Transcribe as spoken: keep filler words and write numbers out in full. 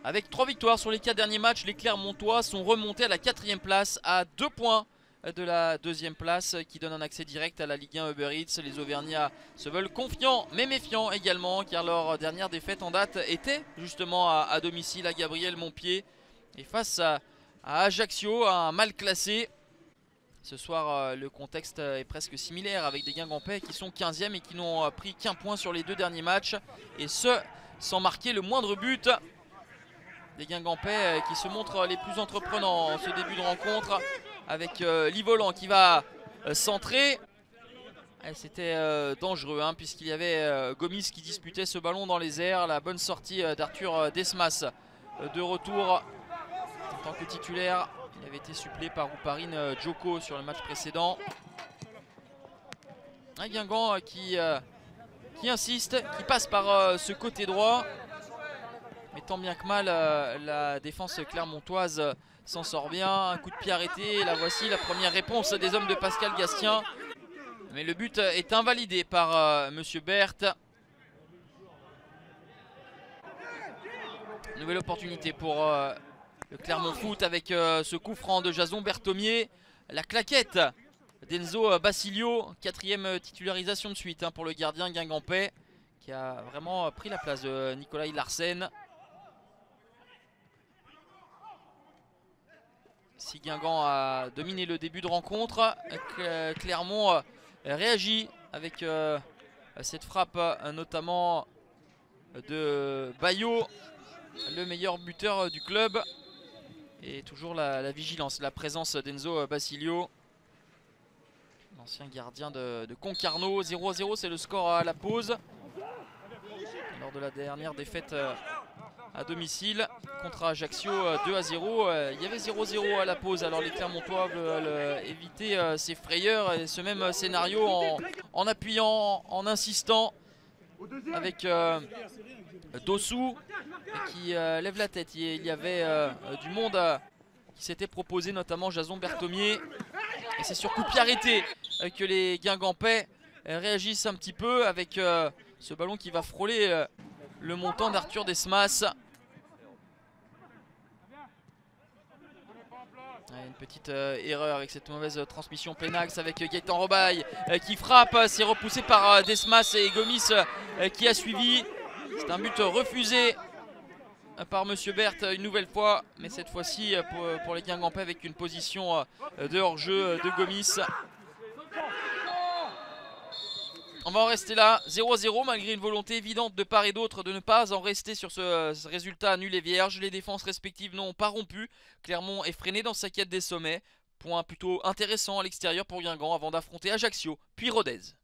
Avec trois victoires sur les quatre derniers matchs, les Clermontois sont remontés à la quatrième place à deux points de la deuxième place qui donne un accès direct à la Ligue un Uber Eats. Les Auvergnats se veulent confiants mais méfiants également car leur dernière défaite en date était justement à, à domicile à Gabriel Montpied et face à, à Ajaccio, un mal classé. Ce soir euh, le contexte est presque similaire avec des Guingampais qui sont quinzième et qui n'ont pris qu'un point sur les deux derniers matchs et ce sans marquer le moindre but. Des Guingampais qui se montrent les plus entreprenants en ce début de rencontre avec euh, Livolan qui va euh, centrer. C'était euh, dangereux hein, puisqu'il y avait euh, Gomis qui disputait ce ballon dans les airs. La bonne sortie euh, d'Arthur Desmas euh, de retour en tant que titulaire. Il avait été suppléé par Ouparine euh, Djoko sur le match précédent. Un Guingamp euh, qui, euh, qui insiste, qui passe par euh, ce côté droit. Mais tant bien que mal, euh, la défense clermontoise euh, s'en sort bien. Un coup de pied arrêté. La voici la première réponse des hommes de Pascal Gastien. Mais le but est invalidé par euh, Monsieur Berthe. Nouvelle opportunité pour euh, le Clermont Foot avec euh, ce coup franc de Jason Berthomier. La claquette d'Enzo Basilio. Quatrième titularisation de suite hein, pour le gardien guingampais qui a vraiment pris la place de Nicolas Larsen. Si Guingamp a dominé le début de rencontre, Clermont réagit avec euh, cette frappe notamment de Bayo, le meilleur buteur du club. Et toujours la, la vigilance, la présence d'Enzo Basilio, l'ancien gardien de, de Concarneau. zéro à zéro, c'est le score à la pause. Lors de la dernière défaite à domicile contre Ajaccio deux à zéro, il y avait zéro zéro à la pause. Alors les Clermontois veulent éviter ces frayeurs et ce même scénario en, en appuyant, en insistant avec euh, Dossou qui euh, lève la tête. Il y avait euh, du monde euh, qui s'était proposé, notamment Jason Berthomier, et c'est sur coup de pied arrêté euh, que les Guingampais euh, réagissent un petit peu avec euh, ce ballon qui va frôler euh, le montant d'Arthur Desmas. Une petite euh, erreur avec cette mauvaise euh, transmission Pénax avec euh, Gaëtan Robaille euh, qui frappe, euh, c'est repoussé par euh, Desmas et Gomis euh, qui a suivi. C'est un but refusé euh, par Monsieur Berthe une nouvelle fois, mais cette fois-ci euh, pour, pour les Guingampais avec une position euh, de hors-jeu euh, de Gomis. On va en rester là, zéro à zéro, malgré une volonté évidente de part et d'autre de ne pas en rester sur ce, ce résultat nul et vierge. Les défenses respectives n'ont pas rompu. Clermont est freiné dans sa quête des sommets. Point plutôt intéressant à l'extérieur pour Guingamp avant d'affronter Ajaccio, puis Rodez.